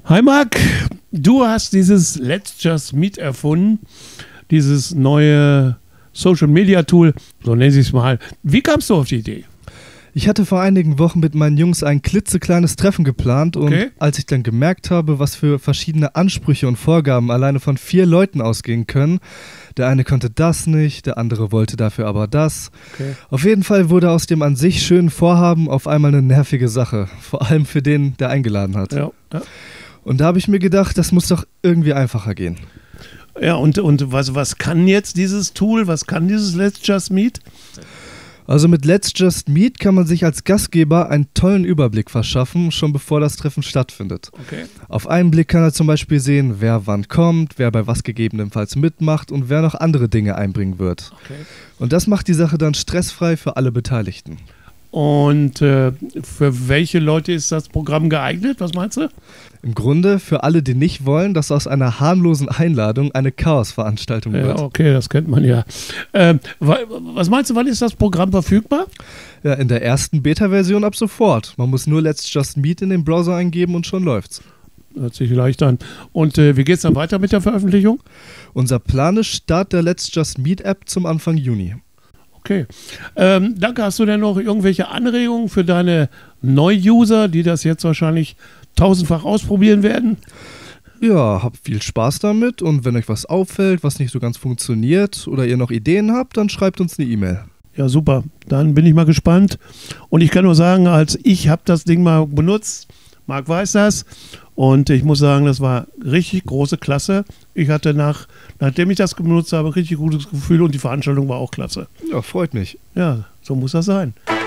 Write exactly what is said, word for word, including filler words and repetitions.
Hi Marc, du hast dieses Let's Just Meet erfunden, dieses neue Social Media Tool, so nenne ich es mal. Wie kamst du auf die Idee? Ich hatte vor einigen Wochen mit meinen Jungs ein klitzekleines Treffen geplant und Okay. als ich dann gemerkt habe, was für verschiedene Ansprüche und Vorgaben alleine von vier Leuten ausgehen können, der eine konnte das nicht, der andere wollte dafür aber das. Okay. Auf jeden Fall wurde aus dem an sich schönen Vorhaben auf einmal eine nervige Sache, vor allem für den, der eingeladen hat. Ja, ja. Und da habe ich mir gedacht, das muss doch irgendwie einfacher gehen. Ja, und, und was, was kann jetzt dieses Tool, was kann dieses Let's Just Meet? Also mit Let's Just Meet kann man sich als Gastgeber einen tollen Überblick verschaffen, schon bevor das Treffen stattfindet. Okay. Auf einen Blick kann er zum Beispiel sehen, wer wann kommt, wer bei was gegebenenfalls mitmacht und wer noch andere Dinge einbringen wird. Okay. Und das macht die Sache dann stressfrei für alle Beteiligten. Und äh, für welche Leute ist das Programm geeignet? Was meinst du? Im Grunde für alle, die nicht wollen, dass aus einer harmlosen Einladung eine Chaosveranstaltung Ja, wird. okay, das kennt man ja. Ähm, wa- was meinst du, wann ist das Programm verfügbar? Ja, in der ersten Beta-Version ab sofort. Man muss nur Let's Just Meet in den Browser eingeben und schon läuft's. Hört sich leicht an. Und äh, wie geht es dann weiter mit der Veröffentlichung? Unser Plan ist Start der Let's Just Meet App zum Anfang Juni. Okay. Ähm, danke. Hast du denn noch irgendwelche Anregungen für deine Neu-User, die das jetzt wahrscheinlich tausendfach ausprobieren werden? Ja, habt viel Spaß damit und wenn euch was auffällt, was nicht so ganz funktioniert oder ihr noch Ideen habt, dann schreibt uns eine E-Mail. Ja, super. Dann bin ich mal gespannt. Und ich kann nur sagen, als ich habe das Ding mal benutzt, Marc weiß das, und ich muss sagen, das war richtig große Klasse. Ich hatte nach, nachdem ich das benutzt habe, ein richtig gutes Gefühl und die Veranstaltung war auch klasse. Ja, freut mich. Ja, so muss das sein.